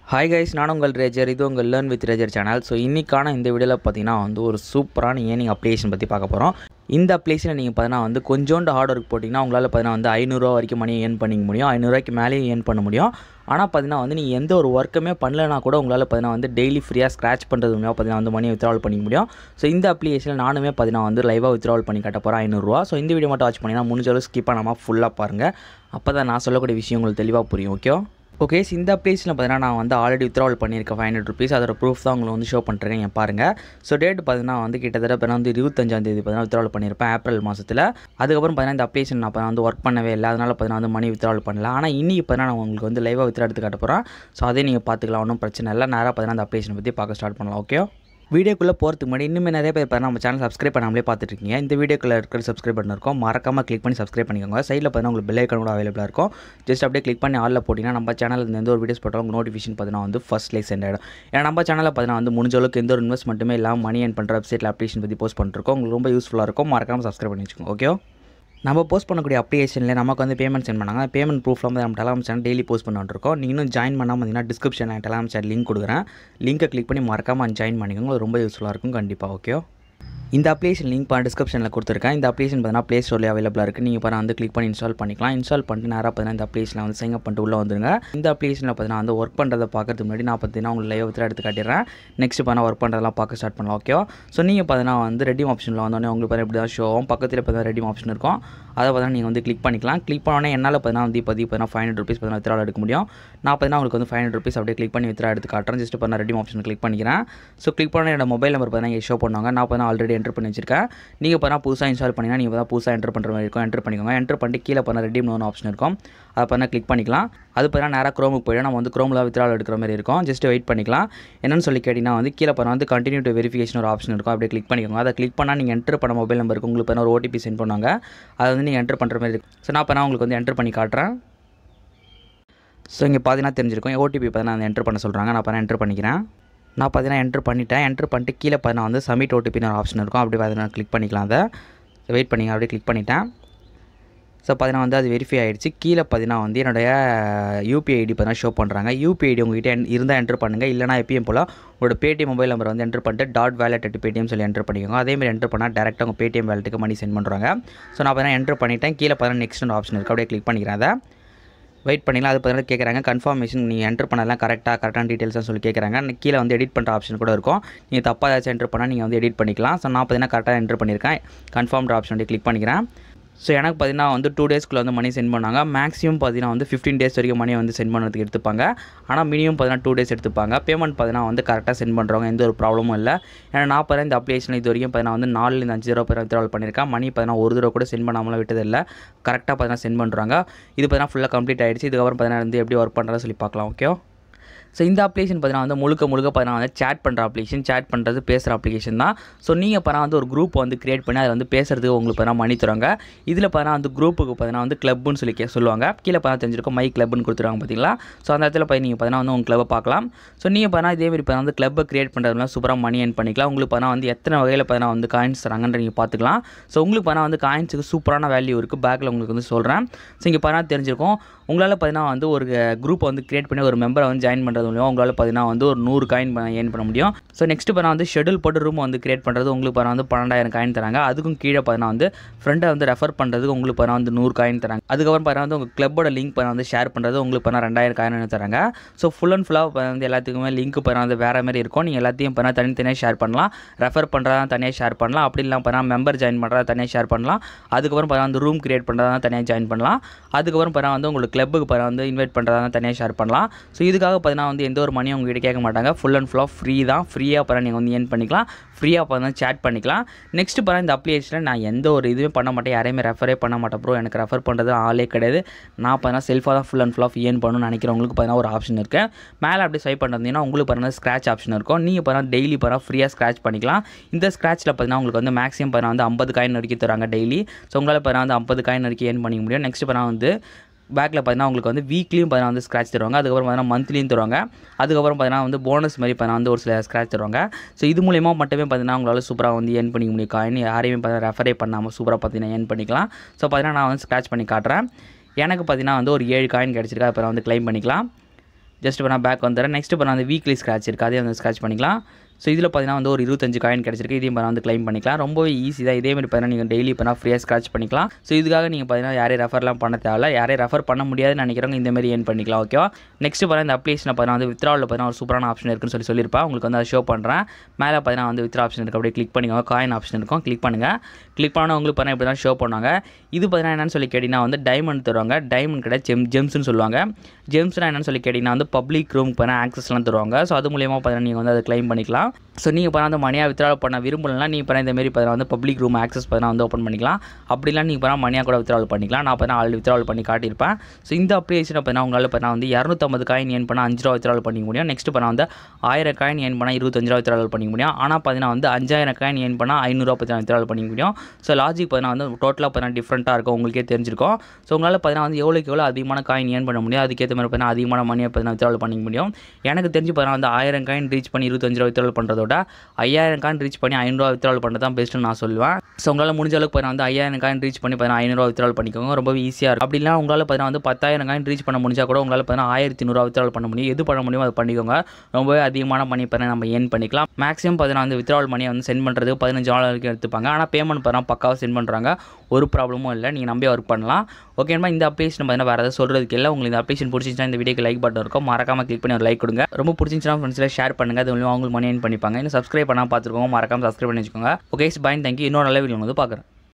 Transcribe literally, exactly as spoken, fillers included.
Hi guys, நான் உங்கள் Rager. இது உங்கள் learn with Rager channel. So இன்றைக்கான இந்த வீடியோவில் பார்த்தீங்கன்னா வந்து ஒரு சூப்பரான ஏர்னிங் அப்ளிகேஷன் பற்றி பார்க்க போகிறோம். இந்த அப்ளிகேஷனில் நீங்கள் பார்த்தீங்கன்னா வந்து கொஞ்சோண்டு ஹார்ட் ஒர்க் போட்டிங்கன்னா உங்களால் பார்த்தீங்கன்னா வந்து ஐநூறுரூவா வரைக்கும் மணி ஏர்ன் பண்ணிக்க முடியும். ஐநூறுரூவாய்க்கு மேலேயும் ஏர்ன் பண்ண முடியும். ஆனால் பார்த்தீங்கன்னா வந்து நீங்கள் எந்த ஒரு ஒர்க்குமே பண்ணலனா கூட உங்களால் பார்த்தீங்கன்னா வந்து டெய்லி ஃப்ரீயாக ஸ்க்ராட்ச் பண்ணுறது மூலமாக பார்த்தீங்கன்னா வந்து மணி வித்ட்ராவல் பண்ணிக்க முடியும். ஸோ இந்த அப்ளிகேஷனில் நானுமே பார்த்தீங்கன்னா வந்து லைவாக வித்ட்ராவல் பண்ணி கட்ட போகிறேன் ஐநூறுரூவா. ஸோ இந்த வீடியோ மட்டும் வாட்ச் பண்ணிங்கன்னா முடிஞ்சளவு ஸ்கிப் பண்ணாமல் ஃபுல்லாக பாருங்கள். அப்போ தான் நான் சொல்லக்கூடிய விஷயம் உங்களுக்கு தெளிவாக புரியும். ஓகே ஓகே இந்த அப்ளிகேஷனில் பார்த்தீங்கன்னா நான் வந்து ஆல்ரெடி வித்ட்ராவல் பண்ணியிருக்கேன் ஃபைவ் ஹண்ட்ரட் ருபீஸ். அதோட ப்ரூஃப் தான் உங்களுக்கு வந்து ஷோ பண்ணுறேன். நீங்கள் பாருங்கள். ஸோ டேட் பார்த்தீங்கன்னா வந்து கிட்டத்தட்ட பார்த்தீங்கன்னா வந்து இருபத்தஞ்சாந்தேதி பார்த்தீங்கன்னா வித்ட்ராவல் பண்ணியிருப்பேன் ஏப்ரல் மாதத்தில். அதுக்கப்புறம் பார்த்தீங்கன்னா இந்த அப்ளிகேஷன் நான் வந்து ஒர்க் பண்ணவே இல்லை. அதனால் பார்த்தீங்கன்னா வந்து மணி வித்ட்ராவல் பண்ணல. ஆனால் இன்றைக்கி பார்த்தீங்கன்னா நான் உங்களுக்கு வந்து லைவாக வித்ட்ரா எடுத்து காட்ட போகிறேன். ஸோ அதே நீங்கள் பார்த்துக்கலாம், ஒன்றும் பிரச்சனை இல்லை. நேராக பார்த்தீங்கன்னா அந்த அப்ளிகேஷன் பற்றி பார்க்க ஸ்டார்ட் பண்ணலாம். ஓகே வீடியோக்குள்ளே போகிறதுக்கு முன்னாடி இன்னுமே நிறைய பேர் பார்த்தா நம்ம சேனல் சப்ஸ்கிரைப் பண்ணாமலே பார்த்துருக்கீங்க. இந்த வீடியோக்குள்ளே இருக்கிற சப்ஸ்கிரைப் பண்ண இருக்கும், மறக்காமல் கிளிக் பண்ணி சப்ஸ்கிரைப் பண்ணிக்கோங்க. சைடில் பார்த்தீங்கன்னா உங்களுக்கு பெல் ஐக்கான் கூட அவைலபிளாக இருக்கும். ஜஸ்ட் அப்படியே கிளிக் பண்ணி ஆலில் போட்டிங்கன்னா நம்ம சேனலில் எந்த ஒரு வீடியோஸ் போட்டாலும் நோட்டிஃபிகேஷன் பார்த்தீங்கன்னா வந்து ஃபஸ்ட் லைக் சென்ட் ஆகிடும். ஏன்னா நம்ம சேனலில் பார்த்தீங்கன்னா வந்து முடிஞ்ச அளவுக்கு எந்த ஒரு இன்வெஸ்ட்மெண்ட்டுமே இல்லாமல் மணி ஏர்ன் பண்ணுற வெப்சைட்டில் அப்ளிகேஷன் பற்றி போஸ்ட் பண்ணிருக்கோம். உங்களுக்கு ரொம்ப யூஸ்ஃபுல்லாக இருக்கும். மறக்காமல் சப்ஸ்கிரைப் பண்ணி வச்சுக்கோங்க. ஓகே நம்ம போஸ்ட் பண்ணக்கூடிய அப்ளிகேஷனில் நமக்கு வந்து பேமெண்ட் சென்ட் பண்ணாங்க. பேமெண்ட் ப்ரூஃப்லாம் வந்து நம்ம டெலிகிராம் சேனல் டெய்லி போஸ்ட் பண்ணிட்டுருக்கோம். நீங்கள் இன்னும் ஜாயின் பண்ணாமல் பார்த்தீங்கன்னா டிஸ்கிரிப்ஷனில் டெலிகிராம் சேனல் லிங்க் கொடுக்குறேன். லிங்கை கிளிக் பண்ணி மறக்காமல் ஜாயின் பண்ணிக்கோங்க. அது ரொம்ப யூஸ்ஃபுல்லாக இருக்கும் கண்டிப்பாக. ஓகே இந்த அப்ளிகேஷன் லிங்க் பண்ண டிஸ்கிரிப்ஷனில் கொடுத்துருக்கேன். இந்த அப்ளிகேஷன் பார்த்தீங்கன்னா ப்ளே ஸ்டோரில் அவைலபிளாக இருக்குது. நீங்கள் இப்போ வந்து கிளிக் பண்ணி இன்ஸ்டால் பண்ணிக்கலாம். இன்ஸ்டால் பண்ணிட்டு நேராக பார்த்தீங்கன்னா இந்த அப்ளிகேஷனில் வந்து சைன் அப் பண்ணிட்டு உள்ளே வந்துருங்க. இந்த அப்ளிகேஷனில் பார்த்தீங்கன்னா வந்து ஒர்க் பண்ணுறதை பார்க்கறதுக்கு முன்னாடி நான் பார்த்தீங்கன்னா உங்களுக்கு லைவ் வித்ட்ரா எடுத்து காட்டிடுறேன். நெக்ஸ்ட் பார்த்தா ஒர்க் பண்ணுறதெல்லாம் பார்க்க ஸ்டார்ட் பண்ணலாம். ஓகே ஸோ நீங்கள் பார்த்தீங்கன்னா வந்து ரெடிம் ஆப்ஷனில் வந்தோடனே உங்களுக்கு பார்த்தீங்கன்னா இப்படி தான் ஷோ ஆகும். பக்கத்தில் பார்த்தீங்கன்னா ரெடிம் ஆப்ஷன் இருக்கும். அதை பார்த்தீங்கன்னா நீங்கள் வந்து கிளிக் பண்ணிக்கலாம். கிளிக் பண்ணோன்னே என்னால் பார்த்தீங்கன்னா வந்து இப்போ பார்த்தீங்கன்னா ஃபைவ் ஹண்ட்ரட் ருபீஸ் பார்த்தீங்கன்னா வித்ட்ரா எடுக்க முடியும். நான் பார்த்தீங்கன்னா உங்களுக்கு வந்து ஃபைவ் ஹண்ட்ரட் ருபீஸ் அப்படியே கிளிக் பண்ணி வித்ட்ரா எடுத்து காட்டுறேன். ஜஸ்ட் பார்த்தா ரெடிம் ஆப்ஷன் கிளிக் பண்ணிக்கிறேன். ஸோ கிளிக் பண்ண என்னோட மொபைல் நம்பர் பார்த்தீங்கன்னா ஷோ பண்ணுவாங்க. நான் பார்த்தீங்கன்னா ஆல்ரெடி என்டர் பண்ணி வச்சிருக்கேன். நீங்கள் பார்த்தா புதுசாக இன்ஸ்டால் பண்ணிங்கன்னா நீங்கள் பார்த்தா புதுசாக என்டர் பண்ணுற மாதிரி இருக்கும். என்டர் பண்ணிக்கோங்க. என்டர் பண்ணிட்டு கீழே பண்ண ரெடீம் ஒன்று ஆப்ஷன் இருக்கும். அதை பார்த்தா கிளிக் பண்ணிக்கலாம். அது பார்த்தா நேராக க்ரோமுக்கு போய்ட்டு நம்ம வந்து க்ரோமில் வித்ட்ராவல் எடுக்கிற மாதிரி இருக்கும். ஜஸ்ட் வெயிட் பண்ணிக்கலாம். என்னென்னு சொல்லி கேட்டிங்கன்னா வந்து கீழே பண்ண வந்து கண்டினியூ டு வெரிஃபிகேஷன் ஒரு ஆப்ஷன் இருக்கும். அப்படியே கிளிக் பண்ணிக்கோங்க. அதை கிளிக் பண்ணால் நீங்கள் என்டர் பண்ண மொபைல் நம்பருக்கு உங்களுக்கு பண்ண ஒரு ஓடிபி சென்ட் பண்ணுவாங்க. அதை வந்து நீங்கள் என்டர் பண்ணுற மாதிரி இருக்கும். ஸோ நான் பண்ணால் உங்களுக்கு வந்து என்டர் பண்ணி காட்டுறேன். ஸோ இங்கே பார்த்தீங்கன்னா தெரிஞ்சிருக்கும். ஓடிபி பார்த்தீங்கன்னா அந்த என்டர் பண்ண சொல்கிறாங்க. நான் பண்ண என்டர் பண்ணிக்கிறேன். நான் பார்த்தீங்கன்னா என்ட்ரு பண்ணிட்டேன். என்ட்ரு பண்ணிட்டு கீழே பார்த்தீங்கன்னா வந்து சப்மிட் ஓடிபின்னு ஒரு ஆப்ஷன் இருக்கும். அப்படி பார்த்தீங்கன்னா கிளிக் பண்ணிக்கலாம். அதை வெயிட் பண்ணிங்க. அப்படியே கிளிக் பண்ணிட்டேன். ஸோ பார்த்தீங்கன்னா வந்து அது வெரிஃபை ஆகிடுச்சு. கீழே பார்த்தீங்கன்னா வந்து என்னுடைய யூபிஐ ஐடி பார்த்தீங்கன்னா ஷோ பண்ணுறாங்க. யூபிஐ ஐடி உங்கள்கிட்ட இருந்தால் என்ட்ரு பண்ணுங்கள். இல்லைனா எப்பயும் போல் உங்களோட பேடிஎம் மொபைல் நம்பர் வந்து என்ட்ரு பண்ணிட்டு டாட் வேலட் அட் பேடிஎம் சொல்லி என்ட்ரு பண்ணிக்கோங்க. அதேமாதிரி என்ட்ரு பண்ணால் டேரெக்டாக உங்கள் பேடிஎம் வேலட்டுக்கு மணி சென்ட் பண்ணுறாங்க. ஸோ நான் பார்த்தீங்கன்னா என்ட்ரு பண்ணிட்டேன். கீழே பார்த்தீங்கன்னா நெக்ஸ்ட் ஆப்ஷன் இருக்குது. அப்படியே கிளிக் பண்ணிக்கிறேன். அதை வெயிட் பண்ணிக்கலாம். அது பார்த்தீங்கன்னா கேட்குறாங்க கன்ஃபர்மேஷன் நீங்கள் என்ட்ரு பண்ணலாம் கரெக்டாக கரெக்டான டீட்டெயில்ஸாக சொல்லி கேட்குறாங்க. கீழே வந்து எடிட் பண்ணுற ஆப்ஷன் கூட இருக்கும். நீங்கள் தப்பாக ஏதாச்சும் என்ட்ரு பண்ணால் நீங்கள் வந்து எடிட் பண்ணிக்கலாம். ஸோ நான் பார்த்தீங்கன்னா கரெக்டாக என்ட்ரு பண்ணியிருக்கேன். கன்ஃபார்ம்ன்ற ஆப்ஷன் வந்து கிளிக் பண்ணிக்கிறேன். ஸோ எனக்கு பார்த்தீங்கன்னா வந்து டூ டேஸ்க்குள்ளே வந்து மணி சென்ட் பண்ணாங்க. மேக்ஸிமம் பார்த்தீங்கன்னா வந்து ஃபிஃப்டீன் டேஸ் வரைக்கும் மணியை வந்து சென்ட் பண்ணுறதுக்கு எடுத்துப்பாங்க. ஆனால் மினிமம் பார்த்தீங்கன்னா டூ டேஸ் எடுத்துப்பாங்க. பேமெண்ட் பார்த்தீங்கன்னா வந்து கரெக்டாக சென்ட் பண்ணுறவங்க எந்த ஒரு ப்ராப்ளமும் இல்லை. ஏன்னா நான் பார்த்தீங்கன்னா இந்த அப்ளிகேஷன் இது வரைக்கும் பார்த்தீங்கன்னா வந்து நாலுலேருந்து அஞ்சு தடவை பேர் வித்ட்ராவல் பண்ணியிருக்கேன். மணி பார்த்தீங்கன்னா ஒரு தடவை கூட சென்ட் பண்ணாமலாம் விட்டது இல்லை. கரெக்டாக பார்த்தீங்கன்னா சென்ட் பண்ணுறாங்க. இது பார்த்தீங்கன்னா ஃபுல்லாக கம்ப்ளீட் ஆகிடுச்சு. இதுக்கப்புறம் பார்த்தீங்கன்னா வந்து எப்படி ஒர்க் பண்ணுறதை சொல்லி பார்க்கலாம். ஓகே ஸோ இந்த அப்ளிகேஷன் பார்த்தீங்கன்னா வந்து முழுக்க முழுக்க பார்த்தீங்கன்னா வந்து சேட் பண்ணுற அப்ளிகேஷன். சேட் பண்ணுறது பேசுகிற அப்ளிகேஷன் தான். ஸோ நீங்கள் பார்த்தா வந்து ஒரு குரூப் வந்து கிரியேட் பண்ணி அதை வந்து பேசுறதுக்கு உங்களுக்கு பார்த்தா மணி தருவாங்க. இதில் பார்த்தா வந்து குரூப்புக்கு பார்த்தீங்கன்னா வந்து கிளப்னு சொல்லி கே சொல்லுவாங்க. கீழே பார்த்தா தெரிஞ்சிருக்கும் மை கிளப்னு கொடுத்துருவாங்க பார்த்தீங்களா. ஸோ அந்த இடத்துல போய் நீங்கள் பார்த்தீங்கன்னா வந்து உங்கள் கிளப்பை பார்க்கலாம். ஸோ நீங்கள் பார்த்தா இதேமாதிரி பார்த்தா வந்து கிளப்பை கிரியேட் பண்ணுறதுலாம் சூப்பராக மணி ஏர்ன் பண்ணிக்கலாம். உங்களுக்கு பார்த்தா வந்து எத்தனை வகையில் பார்த்தா வந்து காயின்ஸ் தராங்கன்ற நீங்கள் பார்த்துக்கலாம். ஸோ உங்களுக்கு பார்த்தா வந்து காயின்ஸுக்கு சூப்பரான வேல்யூ இருக்குது. பேக்கில் உங்களுக்கு வந்து சொல்கிறேன். ஸோ இங்கே பார்த்தா தெரிஞ்சிருக்கும் உங்களால் பார்த்தீங்கன்னா வந்து ஒரு குரூப்பை வந்து கிரியேட் பண்ணி ஒரு மெம்பரை வந்து ஜாயின் பண்ணுறது மூலியமாக உங்களால் பார்த்தீங்கன்னா வந்து ஒரு நூறு காயின் ஏர்ன் பண்ண முடியும். ஸோ நெக்ஸ்ட் பார்த்தா வந்து ஷெடியூல் போட்டு ரூம் வந்து கிரியேட் பண்ணுறது உங்களுக்கு பார்த்தா வந்து பன்னெண்டாயிரம் காயின் தராங்க. அதுக்கும் கீழே பார்த்தீங்கன்னா வந்து ஃப்ரெண்டை வந்து ரெஃபர் பண்ணுறதுக்கு உங்களுக்கு பார்த்தா வந்து நூறு காயின் தராங்க. அதுக்கப்புறம் பார்த்தா வந்து உங்கள் கிளப்போட லிங்க் பார்த்தா வந்து ஷேர் பண்ணுறது உங்களுக்கு பார்த்தா ரெண்டாயிரம் காயின் தராங்க. ஸோ ஃபுல் அண்ட் ஃபுல்லாக வந்து எல்லாத்துக்குமே லிங்க் பார்த்தா வந்து வேறு மாதிரி இருக்கும். நீங்கள் எல்லாத்தையும் பார்த்தா தனித்தனியாக ஷேர் பண்ணலாம். ரெஃபர் பண்ணுறதா தனியாக ஷேர் பண்ணலாம். அப்படி இல்லாமல் பார்த்தா மெம்பர் ஜாயின் பண்ணுறதா தனியாக ஷேர் பண்ணலாம். அதுக்கப்புறம் பார்த்தா வந்து ரூம் கிரியேட் பண்ணுறதா தனியாக ஜாயின் பண்ணலாம். அதுக்கப்புறம் பார்த்தா வந்து உங்களுக்கு கிளப்புக்கு பார்த்தா வந்து இன்வைட் பண்ணுறதா தனியாக ஷேர் பண்ணலாம். ஸோ இதுக்காக பார்த்தீங்கன்னா வந்து எந்த ஒரு மணியும் உங்ககிட்ட கேட்க மாட்டாங்க. ஃபுல் அண்ட் ஃபுல்லாக ஃப்ரீ தான். ஃப்ரீயாக பார்த்தா நீங்கள் வந்து ஏர்ன் பண்ணிக்கலாம். ஃப்ரீயாக பார்த்தா சேட் பண்ணிக்கலாம். நெக்ஸ்ட் பார்த்தா இந்த அப்ளிகேஷனில் நான் எந்த ஒரு இதுவுமே பண்ண மாட்டேன். யாரையுமே ரெஃபரே பண்ண மாட்டேன் ப்ரோ. எனக்கு ரெஃபர் பண்ணுறது ஆளே கிடையாது. நான் பார்த்தா செல்ஃபாக தான் ஃபுல் அண்ட் ஃபுல்லாக ஏர்ன் பண்ணணும்னு நினைக்கிறவங்களுக்கு பார்த்தீங்கன்னா ஒரு ஆப்ஷன் இருக்குது. மேலே அப்படி ஸ்வைப் பண்ணுறதுனா உங்களுக்கு பார்த்தா ஸ்க்ராட்ச் ஆப்ஷன் இருக்கும். நீங்கள் பார்த்தா டெய்லி பார்த்தா ஃப்ரீயாக ஸ்க்ராட்ச் பண்ணிக்கலாம். இந்த ஸ்க்ராட்சில் பார்த்தீங்கன்னா உங்களுக்கு வந்து மேக்ஸிமம் பார்த்தா வந்து ஐம்பது காயின் வரைக்கும் தராங்க டெய்லி. ஸோ உங்களால் பார்த்தா வந்து ஐம்பது காயின் வரைக்கும் ஏர்ன் பண்ணிக்க முடியும். நெக்ஸ்ட் பார்த்தா வந்து பேக்கில் பார்த்தீங்கன்னா உங்களுக்கு வந்து வீக்லியும் பார்த்தீங்கன்னா வந்து ஸ்க்ராட்ச் தருவாங்க. அதுக்கப்புறம் பார்த்தீங்கன்னா மந்த்லியும் தருவாங்க. அதுக்கப்புறம் பார்த்தீங்கன்னா வந்து போனஸ் மாதிரி பார்த்தீங்கன்னா வந்து ஒரு சில ஸ்க்ராட்ச் தருவாங்க. ஸோ இது மூலிமா மட்டுமே பார்த்தீங்கன்னா உங்களால் சூப்பராக வந்து ஏர்ன் பண்ணிக்க முடியும். காயின் யாரையுமே பார்த்தீங்கன்னா ரெஃபரே பண்ணாமல் சூப்பராக பார்த்தீங்கன்னா ஏர்ன் பண்ணிக்கலாம். ஸோ பார்த்தீங்கன்னா நான் வந்து ஸ்க்ராட்ச் பண்ணி காட்டுறேன். எனக்கு பார்த்தீங்கன்னா வந்து ஒரு ஏழு காயின் கிடச்சிருக்கு. அப்புறம் வந்து கிளைம் பண்ணிக்கலாம். ஜஸ்ட் பண்ணால் பேக் வந்துடுறேன். நெக்ஸ்ட் பண்ணால் அந்த வீக்லி ஸ்க்ராட்ச் இருக்குது, அதே வந்து ஸ்க்ராட்ச் பண்ணிக்கலாம். ஸோ இதில் பார்த்தீங்கன்னா வந்து ஒரு இருபத்தஞ்சு காயின் கிடச்சிருக்கு. இதையும் வந்து க்ளைம் பண்ணிக்கலாம். ரொம்பவே ஈஸி தான். இதேமாதிரி பார்த்தீங்கன்னா நீங்கள் டெய்லி இப்போ ஃப்ரீயாக ஸ்க்ராட்ச் பண்ணிக்கலாம். ஸோ இதுக்காக நீங்கள் பார்த்தீங்கன்னா யாரையும் ரெஃபர்லாம் பண்ண தேவையில்ல. யாரையும் ரெஃபர் பண்ண முடியாதுன்னு நினைக்கிறவங்க இந்தமாதிரி ஏர்ன் பண்ணிக்கலாம். ஓகேவா? நெக்ஸ்ட் பார்த்தீங்கன்னா இந்த அப்ளிகேஷனை பார்த்தீங்கன்னா வந்து வித்ராவில் பார்த்தீங்கன்னா ஒரு சூப்பரான ஆப்ஷன் இருக்குன்னு சொல்லி சொல்லியிருப்பேன். உங்களுக்கு வந்து அதை ஷோ பண்ணுறேன். மேலே பார்த்தீங்கன்னா வந்து வித்ரா ஆப்ஷன் இருக்குது, அப்படியே கிளிக் பண்ணிக்கோங்க. காயின் ஆப்ஷன் இருக்கும், கிளிக் பண்ணுங்கள். கிளிக் பண்ணால் உங்களுக்கு பார்த்தீங்கன்னா இப்படி தான் ஷோ பண்ணுவாங்க. இது பார்த்தீங்கன்னா என்னன்னு சொல்லி கேட்டிங்கன்னா வந்து டைமண்ட் தருவாங்க. டைமண்ட் கிடையாது, ஜெம் ஜெம்ஸ்னு சொல்லுவாங்க. ஜெம்ஸ்னால் என்னன்னு சொல்லி கேட்டிங்கன்னா வந்து பப்ளிக் ரூமுக்கு பார்த்தீங்கன்னா ஆக்சஸ்லாம் தருவாங்க. ஸோ அது மூலியமாக பார்த்தீங்கன்னா நீங்கள் வந்து அதை க்ளைம் பண்ணிக்கலாம். ஸோ நீங்கள் பார்த்தா அந்த மணியாக வித்ரா பண்ண விரும்பலாம், நீங்கள் இப்போ இந்தமாரி பார்த்தா வந்து பப்ளிக் ரூம் ஆக்சஸ் பார்த்தா வந்து ஓப்பன் பண்ணிக்கலாம். அப்படிலாம் நீங்கள் பார்த்தா மணியாக கூட வித்ரா பண்ணிக்கலாம். நான் பார்த்தா ஆல்ரெடி வித்ரா பண்ணி காட்டியிருப்பேன். ஸோ இந்த அப்ளிகேஷனை பார்த்தா உங்களால் பார்த்தா வந்து இரநூத்தம்பது காயின் ஏன் பண்ணால் அஞ்சு ரூபா வித்ரா பண்ணிக்க முடியும். நெக்ஸ்ட் பண்ணால் வந்து ஆயிரம் காயின் ஏன் பண்ணால் இருபத்தஞ்சு ரூபா வித்ரா பண்ணிக்க முடியும். ஆனால் பார்த்தீங்கன்னா வந்து அஞ்சாயிரம் காயின் ஏன் பண்ணால் ஐநூறுரூவா பார்த்தீங்கன்னா வித்ரா பண்ணிக்க முடியும். ஸோ லாஜிக் பார்த்தீங்கன்னா வந்து டோட்டலாக பார்த்தீங்கன்னா டிஃப்ரெண்ட்டாக இருக்கும், உங்களுக்கே தெரிஞ்சிருக்கும். ஸோ உங்களால் பார்த்தீங்கன்னா வந்து எவ்வளோக்கு எவ்வளோ அதிகமான காயின் ஏன் பண்ண முடியும், அதுக்கேற்ற மாதிரி பார்த்தீங்கன்னா அதிகமான மணியை பார்த்தீங்கன்னா வித்ரா பண்ணிக்க முடியும். எனக்கு தெரிஞ்சு பார்த்தீங்கன்னா வந்து ஆயிரம் காயின் ரீச் பண்ணி இருபத்தஞ்சு ரூபா வித்ரா பண்ணுறதோட ஐயாயிரம் காயின் ரீச் பண்ணி ஐநூறுரூவா வித்ரா பண்ணுறது தான் பெஸ்ட்டுன்னு நான் சொல்லுவேன். ஸோ உங்களால் முடிஞ்ச அளவுக்கு பார்த்தீங்கன்னா வந்து ஐயாயிரம் காயின் ரீச் பண்ணி பார்த்தீங்கன்னா ஐநூறுரூவா வித்ரா பண்ணிக்கோங்க, ரொம்ப ஈஸியாக இருக்கும். அப்படி இல்லை உங்களால் பார்த்தீங்கன்னா வந்து பத்தாயிரம் காயின் ரீச் பண்ண முடிஞ்சால் கூட உங்களால் பார்த்தீங்கன்னா ஆயிரத்தி நூறுரூவா வித்ரா பண்ண முடியும். எது பண்ண முடியுமோ அதை பண்ணிக்கோங்க. ரொம்பவே அதிகமான மணி பார்த்தீங்கன்னா நம்ம ஏர்ன் பண்ணிக்கலாம். மேக்ஸிமம் பார்த்தீங்கன்னா வந்து வித்ராவல் மணியை வந்து சென்ட் பண்ணுறதுக்கு பதினஞ்சு நாள் வரைக்கும் எடுத்துப்பாங்க. ஆனால் பேமெண்ட் பார்த்தீங்கன்னா பக்காவாக சென்ட் பண்ணுறாங்க, ஒரு ப்ராப்ளமும் இல்லை. நீங்கள் நம்பி ஒர்க் பண்ணலாம். ஓகேமா? இந்த அப்ளிகேஷன் பார்த்தீங்கன்னா வேறு ஏதாவது சொல்கிறதுக்கு இல்லை. உங்களுக்கு இந்த அப்ளிகேஷன் பிடிச்சிருந்துச்சுன்னா இந்த வீடியோக்கு லைக் பட்டன் இருக்கும், மறக்காமல் கிளிக் பண்ணி ஒரு லைக் கொடுங்க. ரொம்ப பிடிச்சிருந்துச்சுன்னா ஃப்ரெண்ட்ஸில் ஷேர் பண்ணுங்கள், அது மூலியமாக அவங்களுக்கு மணி ஏர்ன் பண்ணிப்பாங்க. இன்னும் சப்ஸ்கிரைப் பண்ணால் பார்த்துருக்கோங்க, மறக்காமல் சப்ஸ்கிரைப் பண்ணி வச்சுக்கோங்க. Okay bye, thank you. இன்னொரு நல்ல வீடியோ வந்து பார்க்குறேன்.